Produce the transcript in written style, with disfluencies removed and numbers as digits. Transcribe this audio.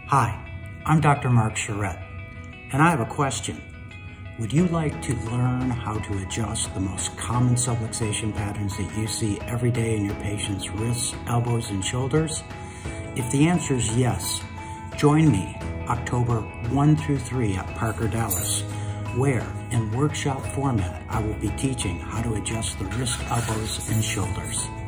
Hi, I'm Dr. Mark Charrette, and I have a question. Would you like to learn how to adjust the most common subluxation patterns that you see every day in your patients' wrists, elbows, and shoulders? If the answer is yes, join me October 1 through 3 at Parker, Dallas, where in workshop format I will be teaching how to adjust the wrist, elbows, and shoulders.